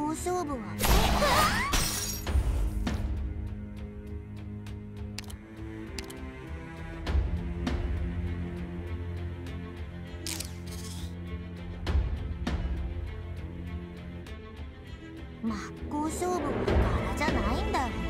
勝負は真っ向勝負は柄じゃないんだろうね。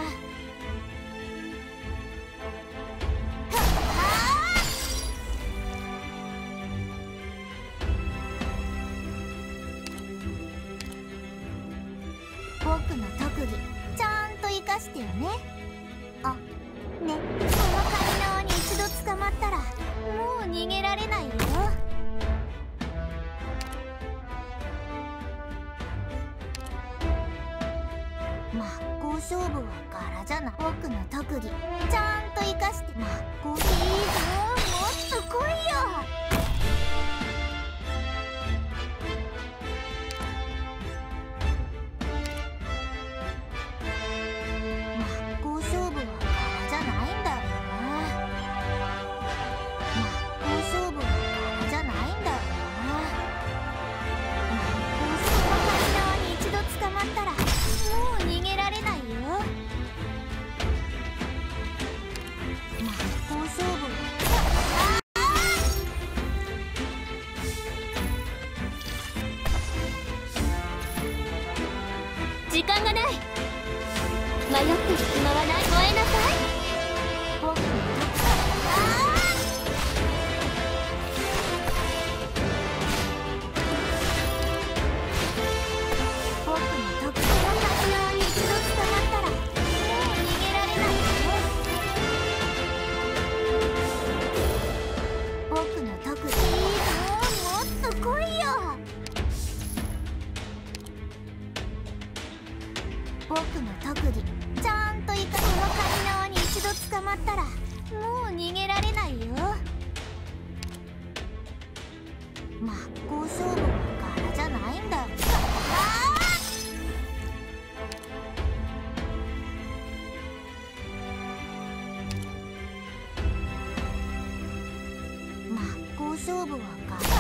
僕の特技ちゃんと生かしてよね。あ、ね、このカニ縄に一度捕まったらもう逃げられないよ。真っ向勝負は柄じゃない。僕の特技ちゃんと生かして真っ向。いいぞ、もっと来いよ。 時間がない。迷ってる暇はない。燃えなさい。 僕の特技のカニ縄に一度捕まったらもう逃げられないよ。僕の特技いいぞ、もっと来いよ。僕の特技ちゃんと生かす。このカニ縄に一度捕まったらもう逃げられないよ。真っ向勝負は柄じゃないんだ。真っ向勝負は柄。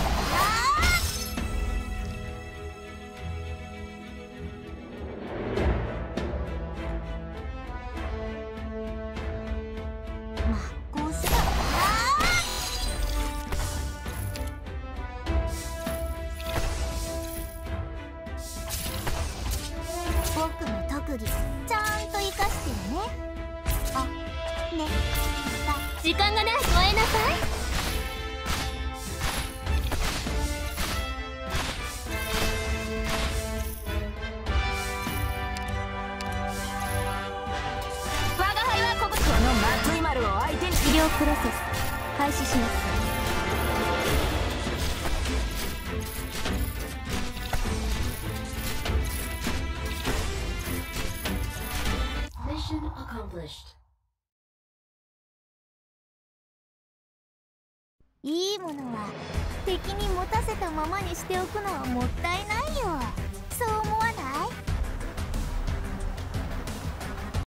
僕の特技ちゃんと生かしてよね。あ、ね、 時間がない。燃えなさい。我が輩はここ。このマトイマルを相手に。治療プロセス開始します。 いいものは敵に持たせたままにしておくのはもったいないよ。